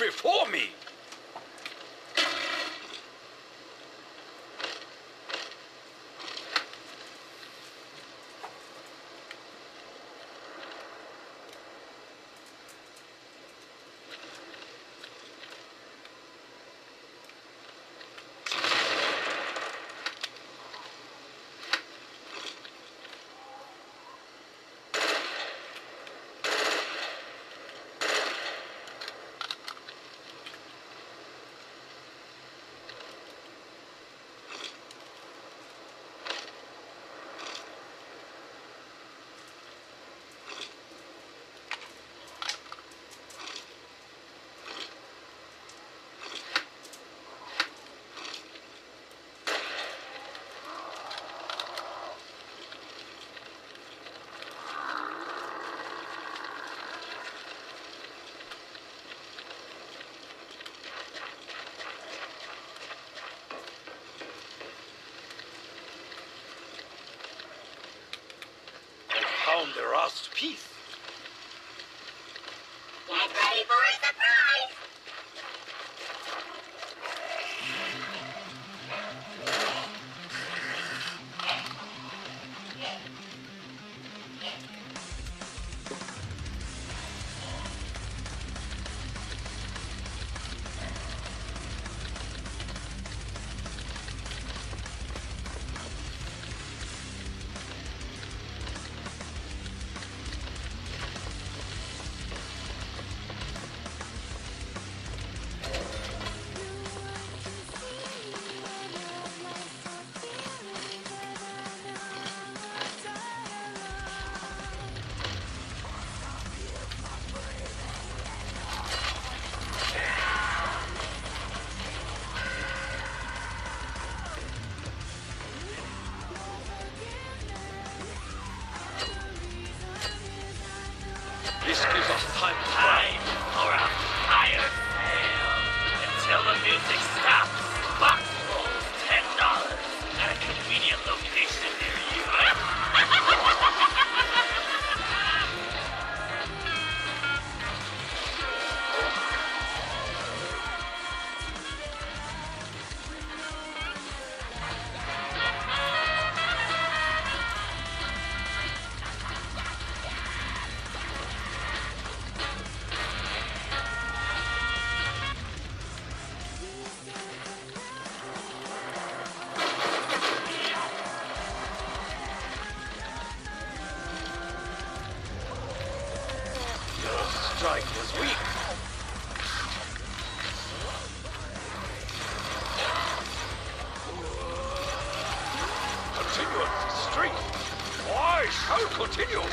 before me! Found the last piece. Get ready for a surprise! This gives us time to Time for a fire sale. Until the music stops, box rolls $10 at a convenient location near you. strike was weak. Continuous streak. I shall continue.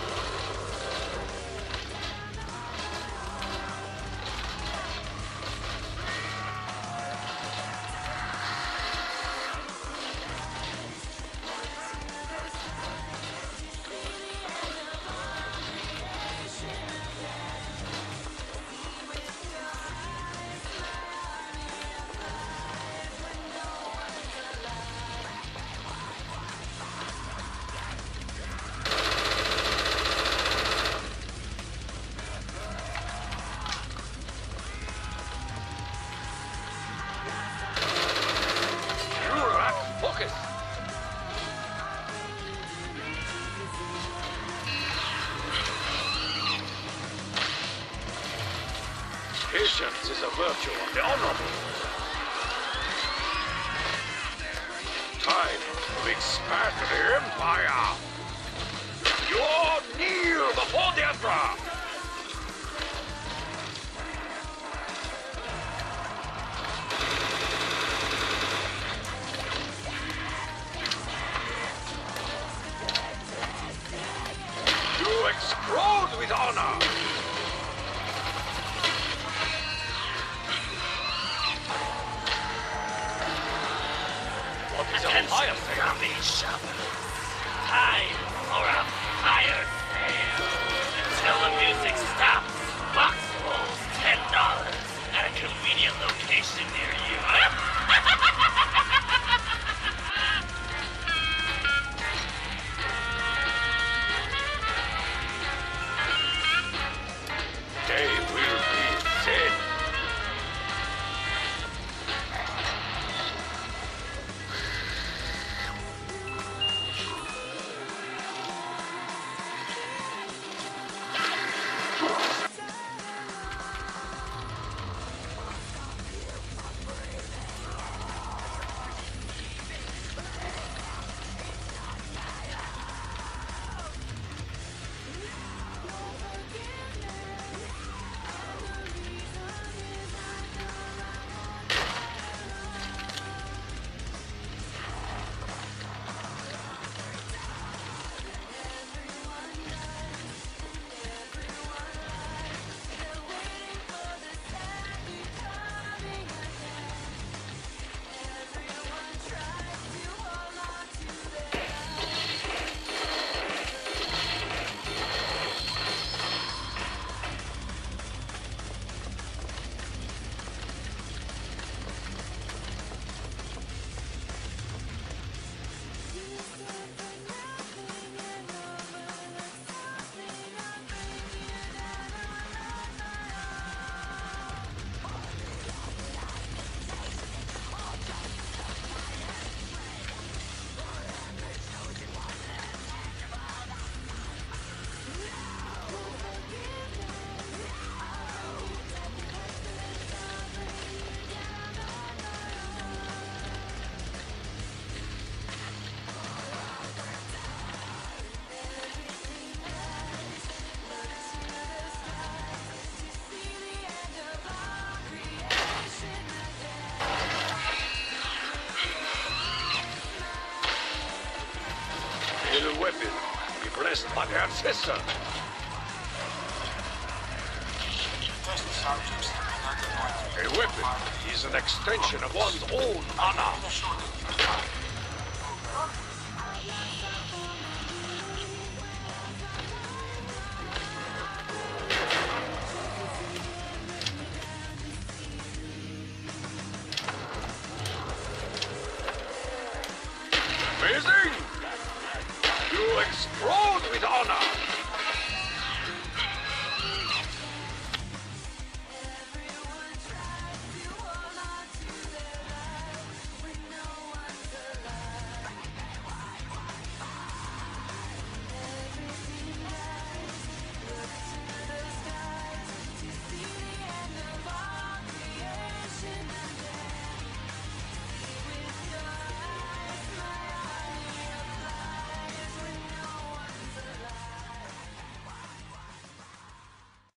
Patience is a virtue of the honorable. Time to expand the empire. You kneel before the emperor. You explode with honor. Zombie shoppers. Time for a fire sale. Until the music stops, box rolls $10 at a convenient location near you. They will be thin. little weapon. Be blessed by the ancestor. A weapon is an extension of one's own honor.